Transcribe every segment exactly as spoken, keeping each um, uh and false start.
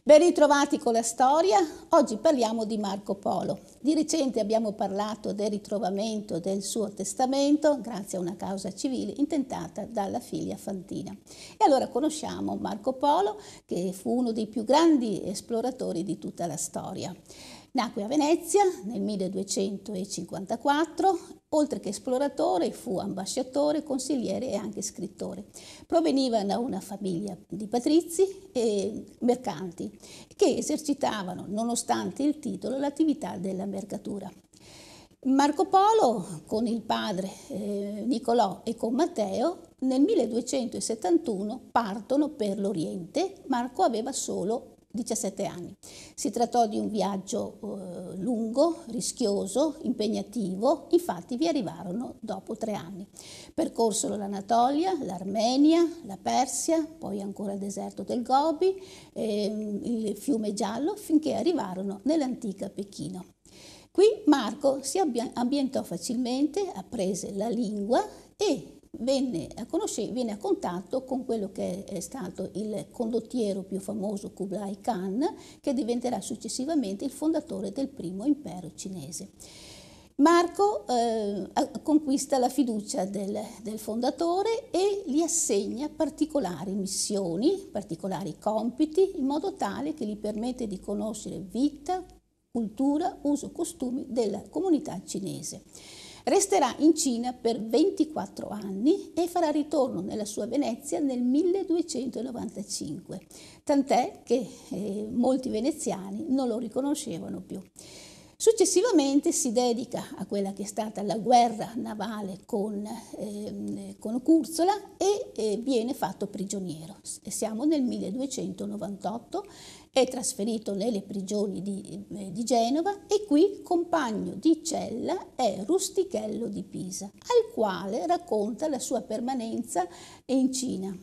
Ben ritrovati con la storia, oggi parliamo di Marco Polo. Di recente abbiamo parlato del ritrovamento del suo testamento grazie a una causa civile intentata dalla figlia Fantina. E allora conosciamo Marco Polo, che fu uno dei più grandi esploratori di tutta la storia. Nacque a Venezia nel milleduecentocinquantaquattro, oltre che esploratore fu ambasciatore, consigliere e anche scrittore. Proveniva da una famiglia di patrizi e mercanti che esercitavano, nonostante il titolo, l'attività della mercatura. Marco Polo, con il padre eh, Nicolò e con Matteo, nel milleduecentosettantuno partono per l'Oriente. Marco aveva solo diciassette anni. Si trattò di un viaggio eh, lungo, rischioso, impegnativo, infatti vi arrivarono dopo tre anni. Percorsero l'Anatolia, l'Armenia, la Persia, poi ancora il deserto del Gobi, eh, il fiume Giallo, finché arrivarono nell'antica Pechino. Qui Marco si ambientò facilmente, apprese la lingua e Venne a, viene a contatto con quello che è stato il condottiero più famoso Kublai Khan, che diventerà successivamente il fondatore del primo impero cinese. Marco eh, conquista la fiducia del, del fondatore e gli assegna particolari missioni, particolari compiti, in modo tale che gli permette di conoscere vita, cultura, uso, costumi della comunità cinese. Resterà in Cina per ventiquattro anni e farà ritorno nella sua Venezia nel milleduecentonovantacinque, tant'è che eh, molti veneziani non lo riconoscevano più. Successivamente si dedica a quella che è stata la guerra navale con, eh, con Curzola e eh, viene fatto prigioniero. Siamo nel milleduecentonovantotto, è trasferito nelle prigioni di, eh, di Genova e qui compagno di cella è Rustichello di Pisa, al quale racconta la sua permanenza in Cina.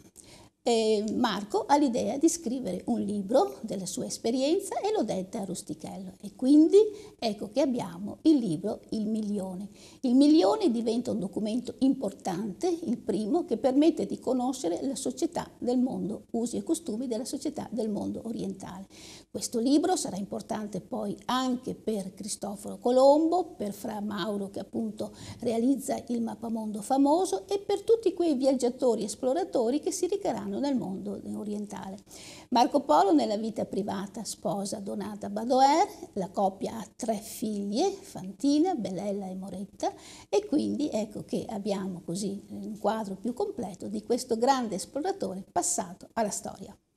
E Marco ha l'idea di scrivere un libro della sua esperienza e lo detta a Rustichello, e quindi ecco che abbiamo il libro Il Milione. Il Milione diventa un documento importante, il primo, che permette di conoscere la società del mondo, usi e costumi della società del mondo orientale. Questo libro sarà importante poi anche per Cristoforo Colombo, per Fra Mauro, che appunto realizza il mappamondo famoso, e per tutti quei viaggiatori esploratori che si recheranno nel mondo orientale. Marco Polo nella vita privata sposa Donata Badoer, la coppia ha tre figlie, Fantina, Belella e Moretta, e quindi ecco che abbiamo così un quadro più completo di questo grande esploratore passato alla storia.